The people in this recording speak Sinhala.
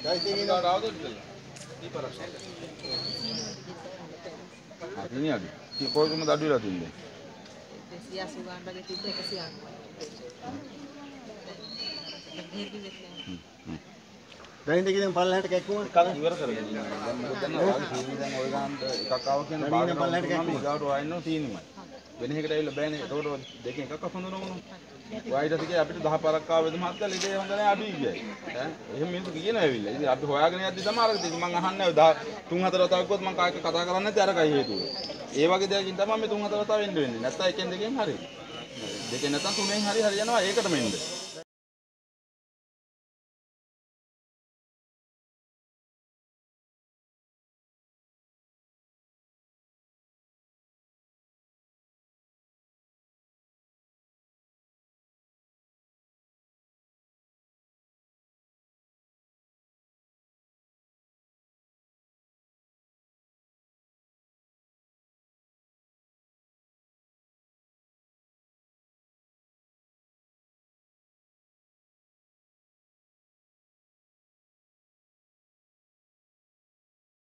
ini ada. Kau cuma tadi lah tu ni. දැන් දෙකෙන් පල්ලහැට කැක්කුවා කලින් ඉවර කරගෙන ඉන්නවා. දැන් මොකද දන්නවද? සීනි දැන් ඔය ගානට එකක් ආව කියන්නේ බාගෙන පල්ලහැට කැක්කුවා. ඊගාවට වයින්නවා සීනිමයි. වෙන එකකට ඇවිල්ලා බෑනේ. ඒකට දෙකෙන් එකක් අසඳුනවනේ. වයිඩස් එකේ අපිට 10 පාරක් ආවෙද මහත්තයා ලීඩේ හොඳ නැහැ අඩුයි කියයි. ඈ එහෙම මිනිස්සු කියනවා ඇවිල්ලා. ඉතින් අපි හොයාගෙන යද්දි තමයි අර ඉතින් මං අහන්නේ 3-4 වතාවක් කිව්වොත් මං කායක කතා කරන්නේ නැති අරකයි හේතුව. ඒ වගේ දෙයකින් තමයි මේ 3-4 වතාව වෙන්න වෙන්නේ. නැත්තම් එකෙන් දෙකෙන් හරි. දෙකෙන් නැත්තම් තුනෙන් හරි හරියනවා ඒකටම එන්නේ.